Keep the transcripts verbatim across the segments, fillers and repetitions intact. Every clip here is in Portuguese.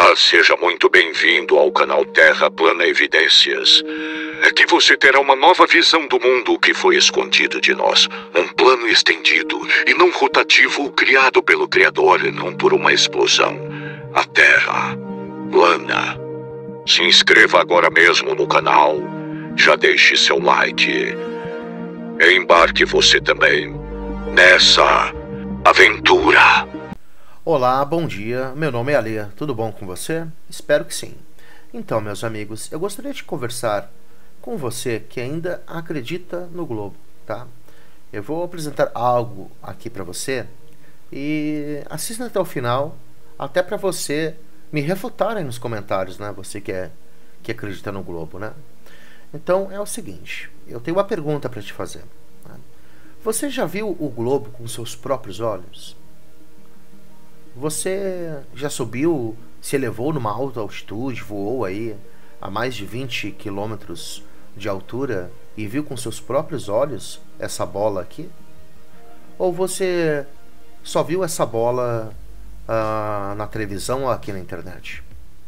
Olá, seja muito bem-vindo ao canal Terra Plana Evidências. Aqui você terá uma nova visão do mundo que foi escondido de nós. Um plano estendido e não rotativo criado pelo Criador e não por uma explosão. A Terra plana. Se inscreva agora mesmo no canal. Já deixe seu like. E embarque você também nessa aventura. Olá, bom dia, meu nome é Alê, tudo bom com você? Espero que sim. Então, meus amigos, eu gostaria de conversar com você que ainda acredita no globo, tá? Eu vou apresentar algo aqui para você e assista até o final, até para você me refutar aí nos comentários, né? Você que, é, que acredita no globo, né? Então, é o seguinte, eu tenho uma pergunta para te fazer. Né? Você já viu o globo com seus próprios olhos? Você já subiu, se elevou numa alta altitude, voou aí a mais de vinte quilômetros de altura e viu com seus próprios olhos essa bola aqui? Ou você só viu essa bola ah, na televisão ou aqui na internet?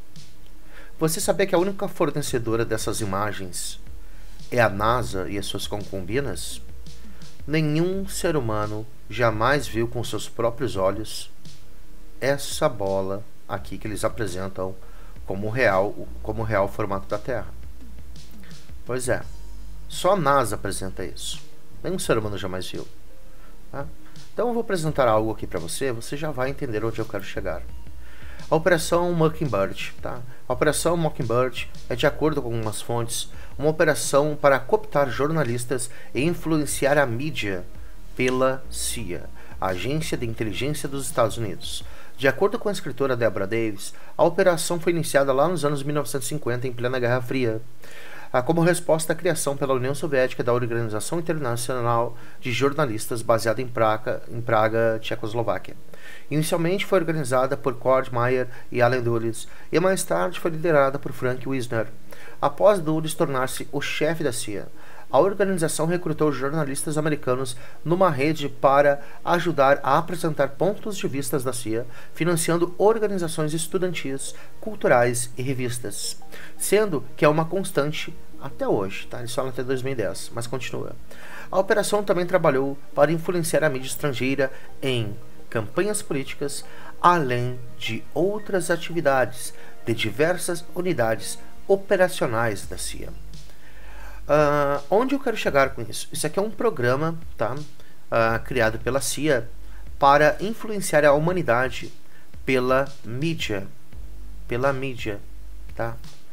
Você sabia que a única fornecedora dessas imagens é a NASA e as suas concubinas? Nenhum ser humano jamais viu com seus próprios olhos essa bola aqui que eles apresentam como real, como real formato da Terra. Pois é, só a NASA apresenta isso. Nenhum ser humano jamais viu. Tá? Então eu vou apresentar algo aqui para você, você já vai entender onde eu quero chegar. A Operação Mockingbird. Tá? A Operação Mockingbird é, de acordo com algumas fontes, uma operação para cooptar jornalistas e influenciar a mídia pela C I A, a Agência de Inteligência dos Estados Unidos. De acordo com a escritora Deborah Davis, a operação foi iniciada lá nos anos mil novecentos e cinquenta, em plena Guerra Fria, como resposta à criação pela União Soviética da Organização Internacional de Jornalistas, baseada em Praga, em Praga, Tchecoslováquia. Inicialmente foi organizada por Cord Meyer e Allen Dulles, e mais tarde foi liderada por Frank Wisner. Após Dulles tornar-se o chefe da C I A, a organização recrutou jornalistas americanos numa rede para ajudar a apresentar pontos de vista da C I A, financiando organizações estudantis, culturais e revistas, sendo que é uma constante até hoje, tá? Eles falam até dois mil e dez, mas continua. A operação também trabalhou para influenciar a mídia estrangeira em campanhas políticas, além de outras atividades de diversas unidades operacionais da C I A. Uh, onde eu quero chegar com isso? Isso aqui é um programa, tá? uh, criado pela C I A para influenciar a humanidade pela mídia. Pela mídia, tá?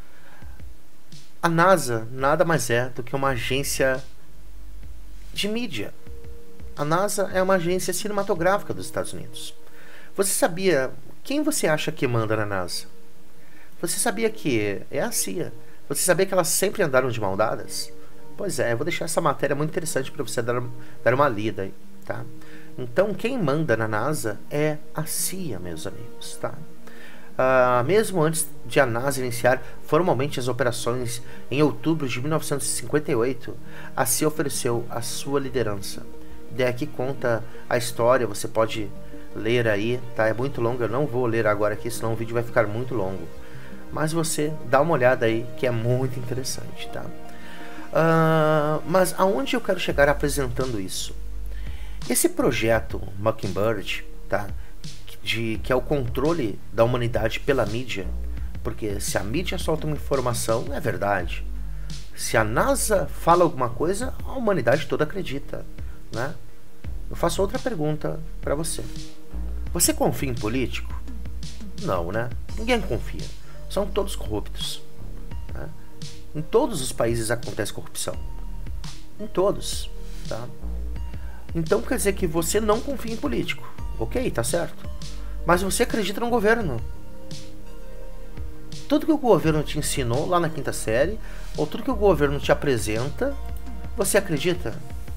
A NASA nada mais é do que uma agência de mídia. A NASA é uma agência cinematográfica dos Estados Unidos. Você sabia quem você acha que manda na NASA? Você sabia que é a C I A? Você sabia que elas sempre andaram de mão dadas? Pois é, eu vou deixar essa matéria muito interessante para você dar, dar uma lida aí, tá? Então, quem manda na NASA é a C I A, meus amigos, tá? Uh, mesmo antes de a NASA iniciar formalmente as operações em outubro de mil novecentos e cinquenta e oito, a C I A ofereceu a sua liderança. Daí aqui conta a história, você pode ler aí, tá? É muito longo, eu não vou ler agora aqui, senão o vídeo vai ficar muito longo. Mas você dá uma olhada aí, que é muito interessante, tá? Uh, mas aonde eu quero chegar apresentando isso? Esse projeto Mockingbird, tá? De, que é o controle da humanidade pela mídia, porque se a mídia solta uma informação, é verdade. Se a NASA fala alguma coisa, a humanidade toda acredita, né? Eu faço outra pergunta para você. Você confia em político? Não, né? Ninguém confia. São todos corruptos. Né? Em todos os países acontece corrupção. Em todos. Tá? Então quer dizer que você não confia em político. Ok, tá certo. Mas você acredita no governo. Tudo que o governo te ensinou lá na quinta série, ou tudo que o governo te apresenta, você acredita?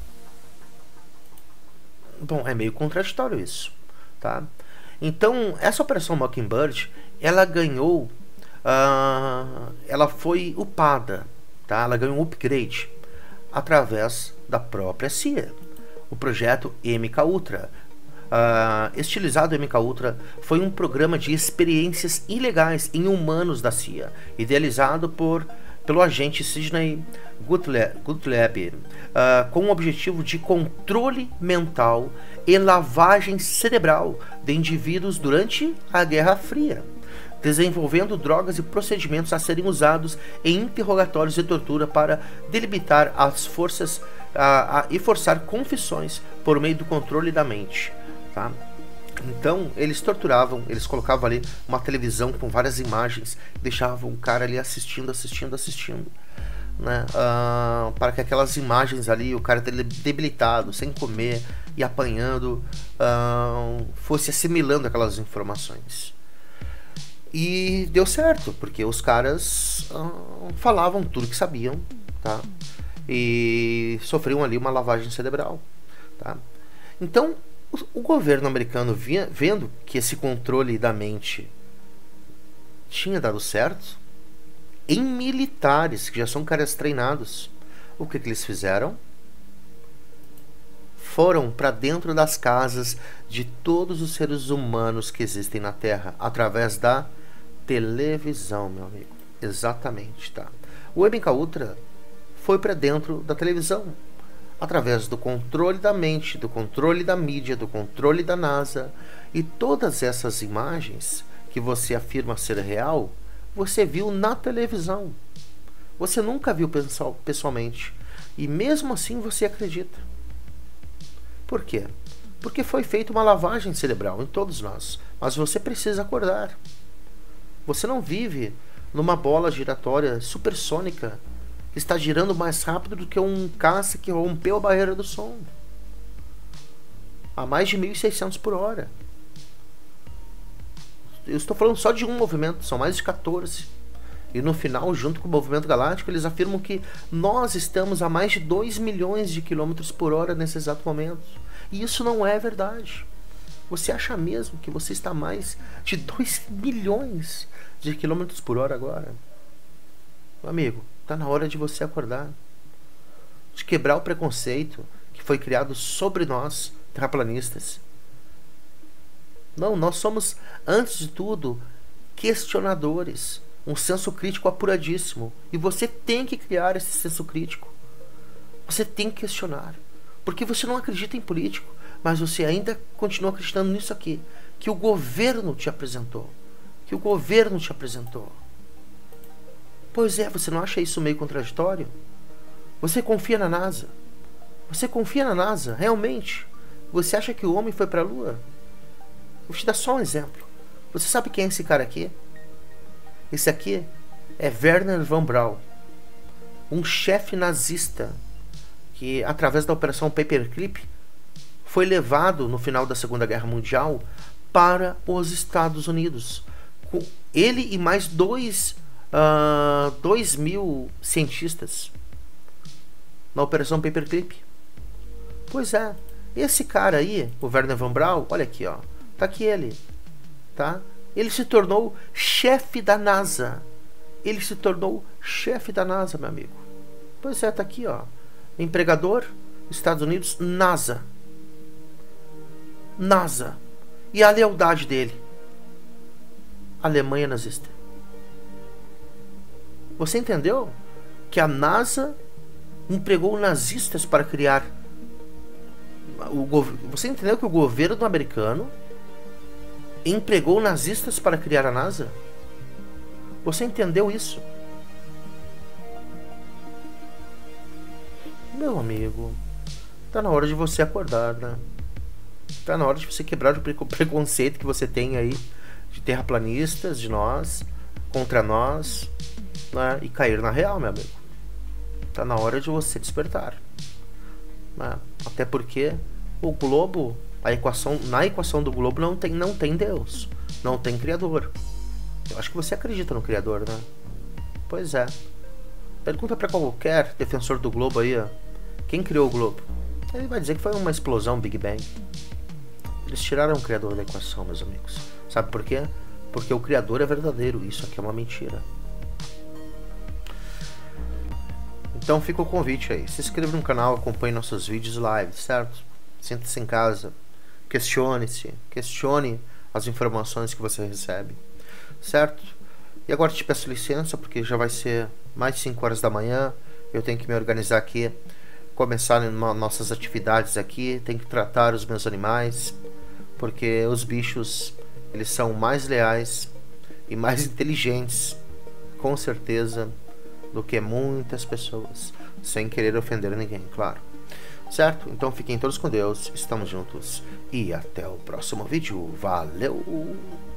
Bom, é meio contraditório isso. Tá? Então, essa operação Mockingbird, ela ganhou Uh, ela foi upada, tá? Ela ganhou um upgrade através da própria C I A. O projeto M K Ultra, uh, estilizado M K Ultra foi um programa de experiências ilegais em humanos da C I A, idealizado por, pelo agente Sidney Gottlieb, Gottlieb uh, com o objetivo de controle mental e lavagem cerebral de indivíduos durante a Guerra Fria, desenvolvendo drogas e procedimentos a serem usados em interrogatórios e tortura para delimitar as forças a, a, e forçar confissões por meio do controle da mente, tá? Então eles torturavam, eles colocavam ali uma televisão com várias imagens, deixavam o cara ali assistindo, assistindo, assistindo, né? Uh, para que aquelas imagens ali, o cara debilitado, sem comer e apanhando, uh, fosse assimilando aquelas informações. E deu certo, porque os caras uh, falavam tudo que sabiam, tá? E sofriam ali uma lavagem cerebral, tá? Então, o, o governo americano, via, vendo que esse controle da mente tinha dado certo, em militares, que já são caras treinados, o que, que eles fizeram? Foram para dentro das casas de todos os seres humanos que existem na Terra, através da televisão, meu amigo. Exatamente, tá? O M K Ultra foi para dentro da televisão, através do controle da mente, do controle da mídia, do controle da NASA. E todas essas imagens que você afirma ser real, você viu na televisão. Você nunca viu pessoalmente. E mesmo assim você acredita. Por quê? Porque foi feita uma lavagem cerebral em todos nós. Mas você precisa acordar. Você não vive numa bola giratória supersônica que está girando mais rápido do que um caça que rompeu a barreira do som a mais de mil e seiscentos por hora. Eu estou falando só de um movimento, são mais de quatorze. E no final, junto com o movimento galáctico, eles afirmam que nós estamos a mais de dois milhões de quilômetros por hora nesse exato momento. E isso não é verdade. Você acha mesmo que você está a mais de dois milhões de quilômetros por hora agora? Meu amigo, está na hora de você acordar. De quebrar o preconceito que foi criado sobre nós, terraplanistas. Não, nós somos, antes de tudo, questionadores. Um senso crítico apuradíssimo. E você tem que criar esse senso crítico. Você tem que questionar. Porque você não acredita em político, mas você ainda continua acreditando nisso aqui. Que o governo te apresentou. Que o governo te apresentou. Pois é, você não acha isso meio contraditório? Você confia na NASA? Você confia na NASA, realmente? Você acha que o homem foi para a Lua? Vou te dar só um exemplo. Você sabe quem é esse cara aqui? Esse aqui é Wernher von Braun, um chefe nazista que, através da Operação Paperclip, foi levado no final da Segunda Guerra Mundial para os Estados Unidos. Com ele e mais dois, uh, dois mil cientistas na Operação Paperclip. Pois é, esse cara aí, o Wernher von Braun, olha aqui, ó. Tá aqui ele, tá? Ele se tornou chefe da NASA. Ele se tornou chefe da NASA, meu amigo. Pois é, tá aqui, ó. Empregador, Estados Unidos, NASA. NASA. E a lealdade dele? Alemanha nazista. Você entendeu? Que a NASA empregou nazistas para criar... O gov... Você entendeu que o governo americano empregou nazistas para criar a NASA? Você entendeu isso? Meu amigo, tá na hora de você acordar, né? Tá na hora de você quebrar o preconceito que você tem aí de terraplanistas, de nós, contra nós, né? E cair na real, meu amigo. Tá na hora de você despertar, né? Até porque o globo... A equação, na equação do globo não tem, não tem Deus, não tem Criador. Eu acho que você acredita no Criador, né? Pois é. Pergunta para qualquer defensor do globo aí, ó, quem criou o globo? Ele vai dizer que foi uma explosão Big Bang. Eles tiraram o Criador da equação, meus amigos. Sabe por quê? Porque o Criador é verdadeiro, isso aqui é uma mentira. Então fica o convite aí. Se inscreva no canal, acompanhe nossos vídeos live, certo? Senta-se em casa Questione-se, questione as informações que você recebe, certo? E agora te peço licença, porque já vai ser mais de cinco horas da manhã, eu tenho que me organizar aqui, começar nossas atividades aqui, tenho que tratar os meus animais, porque os bichos, eles são mais leais e mais inteligentes, com certeza, do que muitas pessoas, sem querer ofender ninguém, claro. Certo? Então fiquem todos com Deus, estamos juntos e até o próximo vídeo. Valeu!